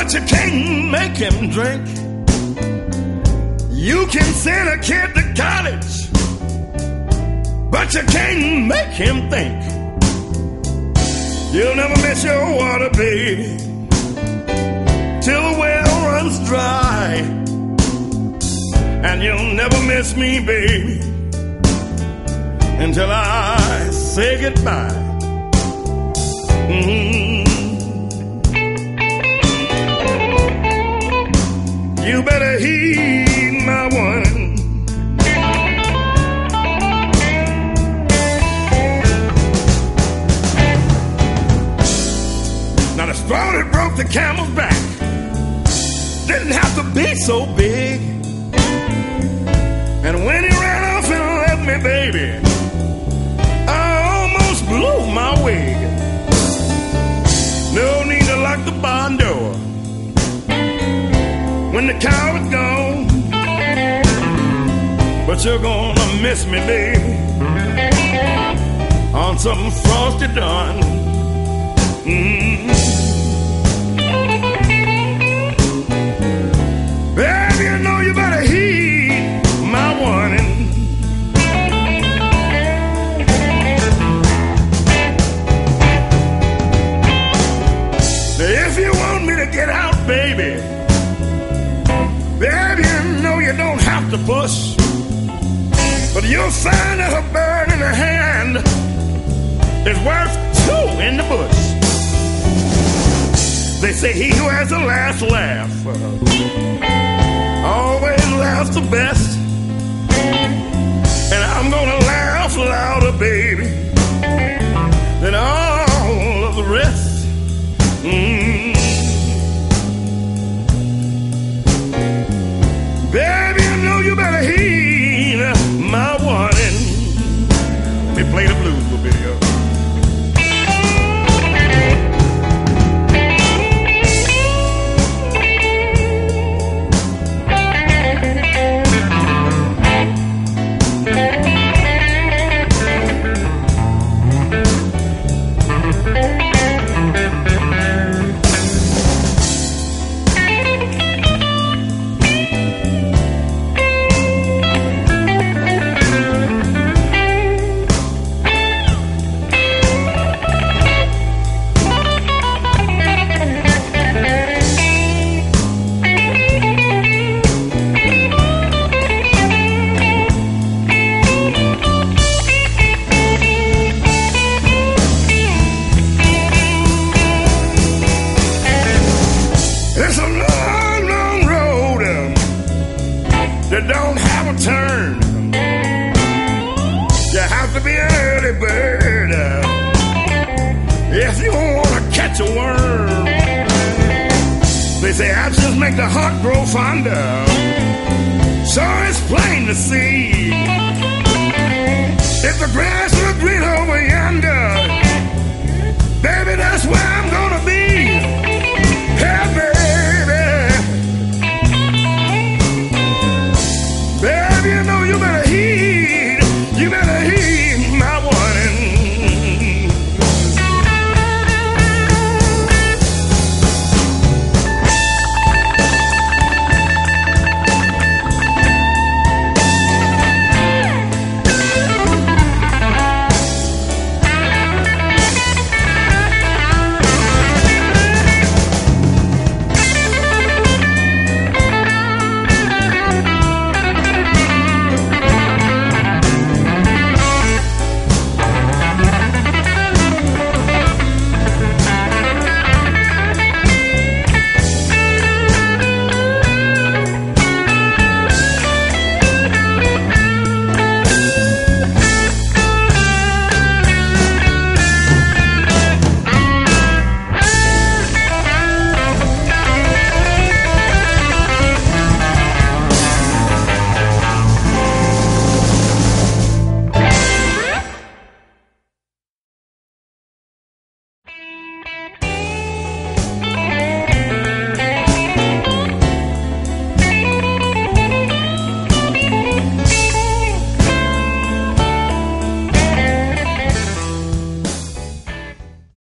but you can't make him drink. You can send a kid to college, but you can't make him think. You'll never miss your water, baby, till the well runs dry. And you'll never miss me, baby, until I say goodbye. You better heed my warning. Now the straw that broke the camel's back didn't have to be so big. And when he ran off and left me, baby, I almost blew my wig. No need to lock the barn door when the cow is gone, but you're gonna miss me, baby, on something frosty done. Baby, you know you better heed my warning. If you want me to get out, baby, baby, you know you don't have to push, but you'll find that a bird in the hand is worth two in the bush. They say he who has the last laugh always laughs the best, and I'm gonna laugh louder, baby, than all of the rest. Baby, you know you better heed my warning. Let me play the blues a little bit here. Make the heart grow fonder, so it's plain to see. If the grass look greener